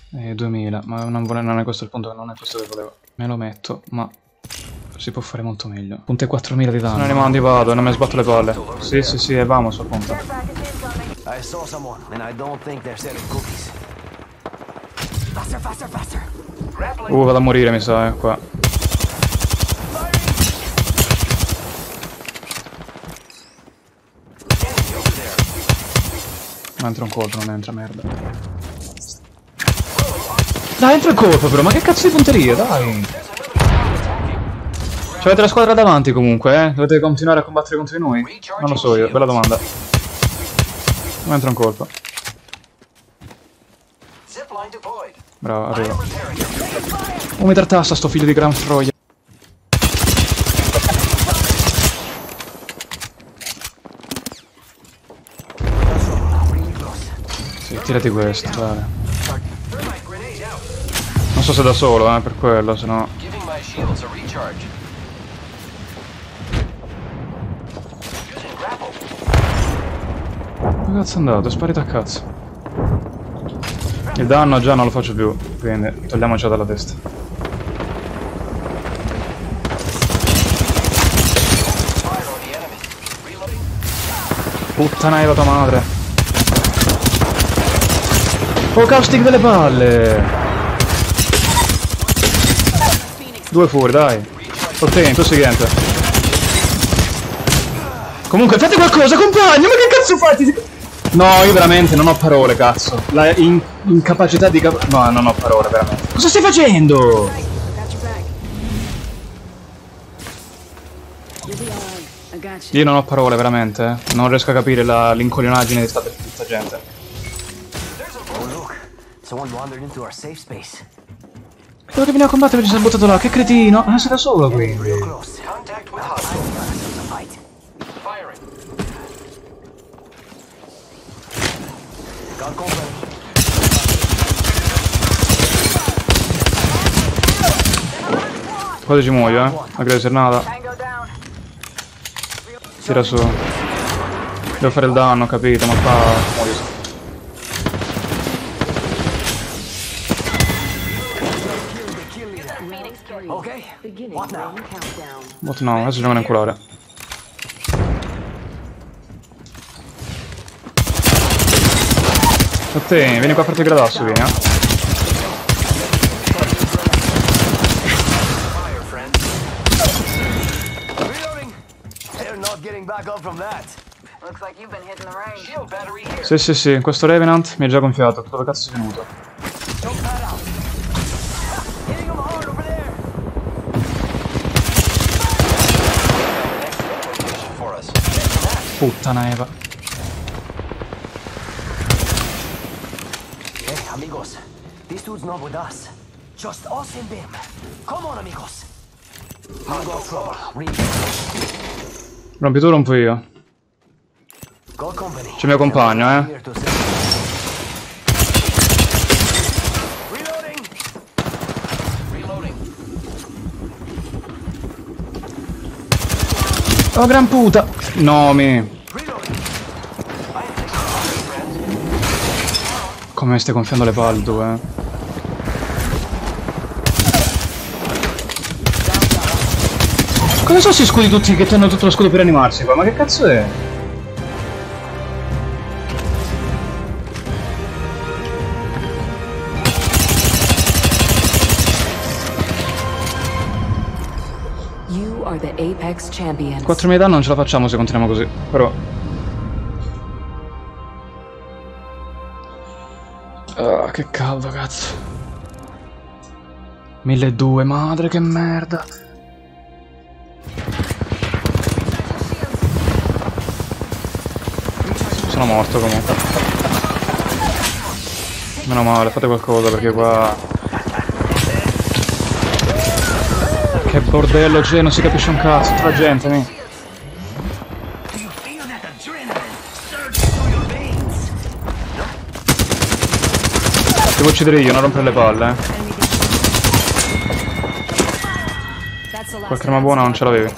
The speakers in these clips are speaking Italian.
2000, ma non è questo il punto, non è questo che volevo. Me lo metto, ma si può fare molto meglio. Punte 4000 di danno. Sono animando, vado e non mi sbatto le palle. Sì, e vamos a punta. I saw someone, and I don't think they're selling cookies. Faster. Vado a morire, mi sa, qua. Non entra un colpo, non entra, merda. Dai, entra il colpo però, ma che cazzo di punteria, dai! C'avete la squadra davanti comunque, eh? Dovete continuare a combattere contro di noi? Non lo so io, bella domanda. Non entra un colpo. Bravo, arrivo. Oh, mi tartassa sto figlio di gran froia. Sì, tirati questo, dai. Non so se da solo, per quello, sennò... Dove cazzo è andato? È sparito a cazzo. Il danno già non lo faccio più, quindi togliamoci dalla testa. Puttana tua madre. Oh, caustic delle palle! 2 fuori, dai. Ok, tu seguente. Comunque, fate qualcosa, compagno! Ma che cazzo fate? No, io veramente non ho parole, cazzo. La incapacità di no, non ho parole, veramente. Cosa stai facendo? Io non ho parole, veramente. Non riesco a capire l'incoglionaggine di sta gente. Quello che viene a combattere ci si è buttato là, che cretino! Ah, sei da solo qui. Quasi ci muoio, aggressor nada. Tira su. Devo fare il danno, capito, ma qua muoio. What no, adesso giocano in culare. A te, vieni qua a farti gradasso, vieni, Sì, questo Revenant mi ha già gonfiato, dove cazzo sei venuto? Puttana Eva. Hey, amigos, this dude's not with us. Just us and them. Come on, amigos. Rompi tu, rompo io. C'è il mio compagno, Oh, gran puta! No, come stai gonfiando le palle tu, Come sono questi scudi tutti che hanno tutto lo scudo per animarsi qua? Ma che cazzo è? You are the Apex Champions. 4.000 danno non ce la facciamo se continuiamo così, però... Ah, che caldo, cazzo. 1200, madre che merda. Sono morto comunque. Meno male, fate qualcosa perché qua... Che bordello c'è, non si capisce un cazzo, tutta la gente, mi. Devo uccidere io, non rompere le palle, Qualche arma buona non ce l'avevi.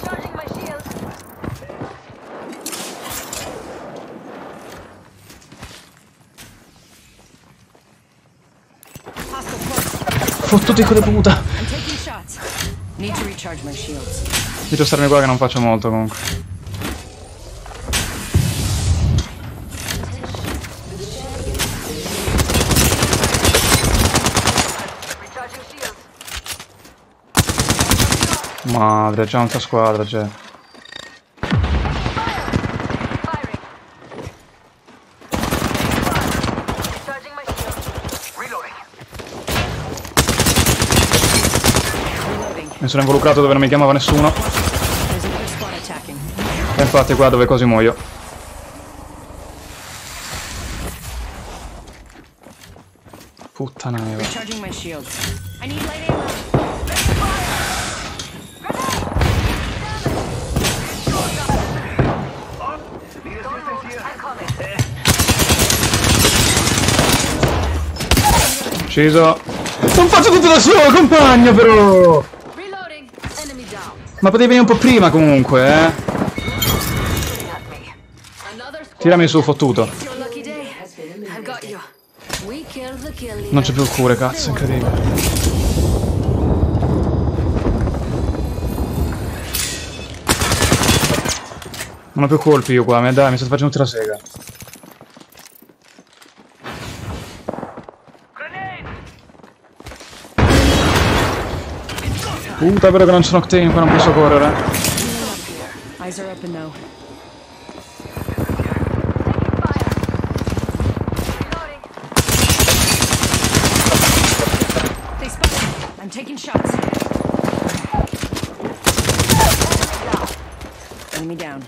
fottuto hijo di puta. I'm taking shots. Need to recharge my shields. Dico starmi qua che non faccio molto comunque. Madre, c'è un'altra squadra, c'è. Mi sono involucrato dove non mi chiamava nessuno. There's another squad attacking. E infatti qua dove così muoio. Puttana nera. Recharging my shields. I need light ammo. Ucciso. Non faccio tutto da solo, compagno, però! Reloading. Enemy down. Ma potevi venire un po' prima comunque, eh? Another squad. Tirami su, fottuto. It's your lucky day. I've got you. We killed the kill leader. Non c'è più il cure, cazzo, incredibile. Non ho più colpi io qua, dai, mi state facendo tutta la sega. Puta, però che non sono octane, qua non posso correre. Eyes are open though. They spotted me. I'm taking shots. Enemy down.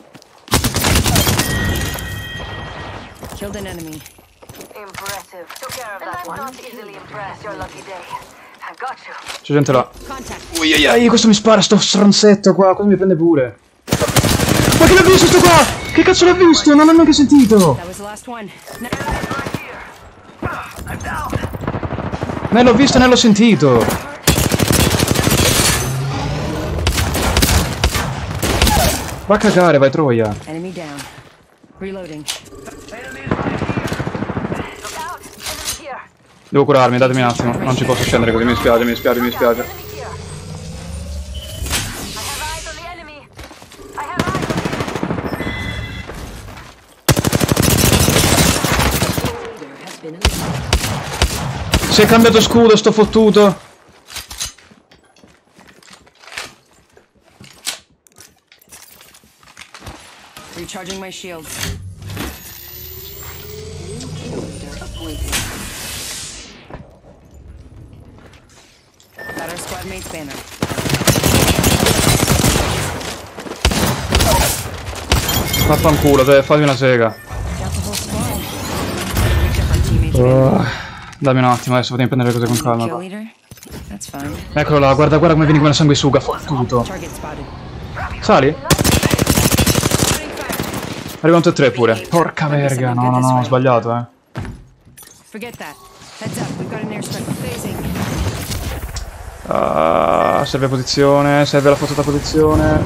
Killed an enemy. Impressive. Took care of that one. Not easily impressed. Your lucky day. I've got you. C'è gente là. Contact. Uiaiai, questo mi spara, sto stronzetto qua, questo mi prende pure. Ma che l'ha visto sto qua? Che cazzo l'ha visto? Non l'ho neanche sentito. That was the last one. No. Né l'ho visto né l'ho sentito. Va a cagare, vai troia. Enemy down. Reloading. Devo curarmi, datemi un attimo. Non ci posso scendere così, mi spiace, mi spiace, mi spiace. Enemy here. I have eyes on the enemy. I have eyes on the Si è cambiato scudo, sto fottuto. Recharging my shields. Got our squad mate's banner. Vaffanculo, te, fatti una sega. Got the whole squad. Picked up our teammate's banner. Dammi un attimo, adesso vado a prendere le cose con calma Kill qua. leader? That's fine. Eccolo là, guarda, guarda come vieni con la sanguisuga, fottuto. Target spotted. Sali? Arrivano tutti e tre pure. Porca verga, no, no, no, ho sbagliato, Forget that. Heads up, we've got an airstrike phasing. Serve posizione, serve la fottuta posizione.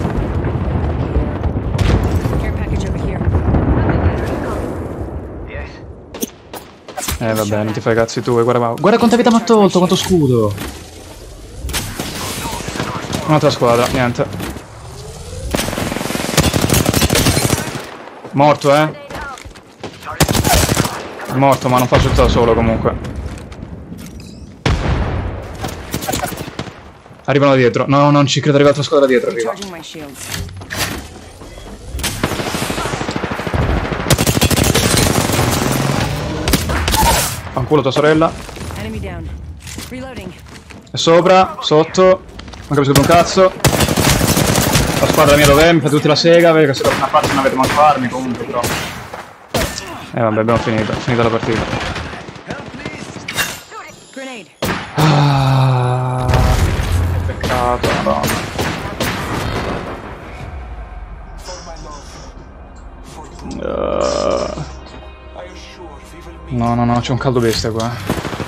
Care package over here. Vabbè, non ti fai cazzi tu, guarda, guarda quanta vita mi ha tolto, quanto scudo. Un'altra squadra, niente. Morto, È morto, ma non faccio tutto da solo comunque. Arrivano da dietro. No, non ci credo, arriva l'altra squadra dietro, arriva. Recharging my shields. Fanculo tua sorella. Enemy down. Reloading. È sopra, sotto. Non capisco più un cazzo. La squadra mia dov'è? Mi fate tutti la sega, perché se da una parte non avete manco armi comunque, però. Vabbè, abbiamo finito. Finita la partita. Grenade. Ah, che peccato, madonna. No, no, no, c'è un caldo bestia qua.